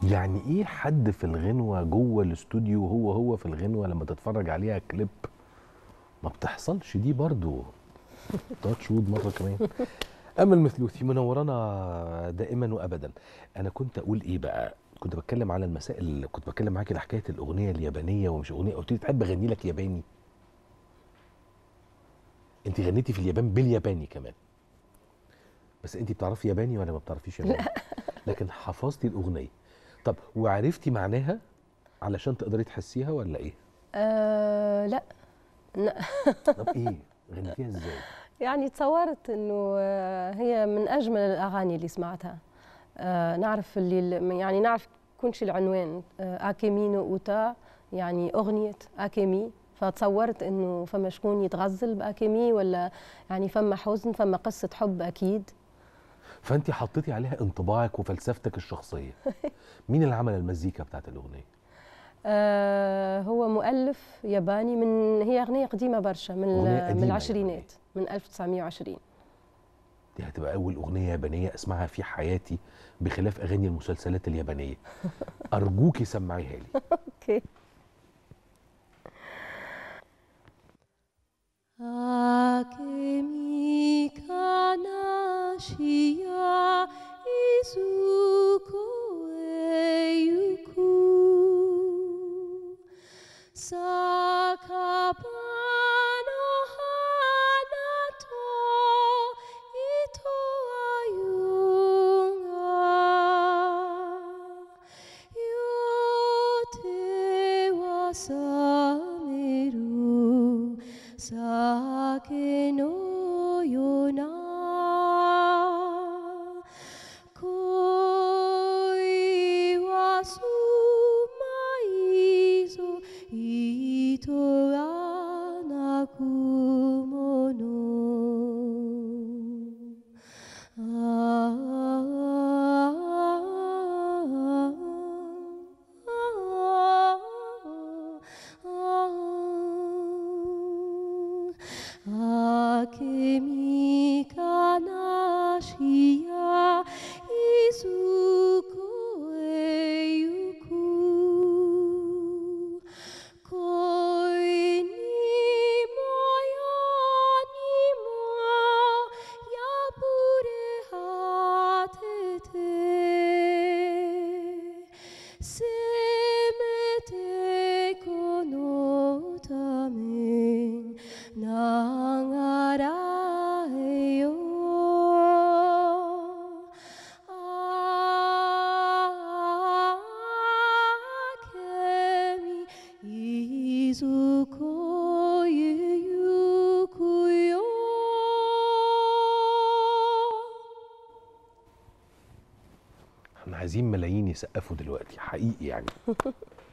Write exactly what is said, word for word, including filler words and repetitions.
يعني ايه حد في الغنوه جوه الاستوديو هو هو في الغنوه لما تتفرج عليها كليب؟ ما بتحصلش دي برضو. تاتش وود مره كمان. امل مثلوثي منورانا دائما وابدا. انا كنت اقول ايه بقى؟ كنت بتكلم على المسائل اللي كنت بتكلم معاكي حكايه الاغنيه اليابانيه ومش اغنيه. قلت لي تحب اغني لك ياباني؟ انت غنيتي في اليابان بالياباني كمان، بس انت بتعرفي ياباني ولا ما بتعرفيش ياباني؟ لا. لكن حفظتي الاغنيه. طب وعرفتي معناها علشان تقدري تحسيها ولا ايه؟ آه لا. لا. طب ايه غنيتيها ازاي؟ يعني تصورت انه آه، هي من اجمل الاغاني اللي سمعتها. آه نعرف اللي يعني نعرف كونش العنوان آه اكيمينو اوتا، يعني اغنيه اكيمي. فتصورت انه فما شكون يتغزل باكيمي، ولا يعني فما حزن، فما قصه حب اكيد. فانت حطيتي عليها انطباعك وفلسفتك الشخصيه. مين اللي عمل المزيكا بتاعت الاغنيه؟ آه هو مؤلف ياباني، من هي اغنيه قديمه برشا، من اغنيه ال- من قديمه يابانيه. العشرينات، من ألف وتسعمائة وعشرين. دي هتبقى اول اغنيه يابانيه اسمعها في حياتي، بخلاف اغاني المسلسلات اليابانيه. ارجوكي سمعيها لي. اوكي. 明けみかなしやいずこへゆく酒場の花と糸あゆが夜手は覚める酒のような恋はすまいぞ糸がなくもの明けみかなしやいずこへゆく恋にも世にも破れ果ててせめてこのためながらえよあけみいずこへゆくよ احنا عايزين ملايين يسقفوا دلوقتي حقيقي يعني.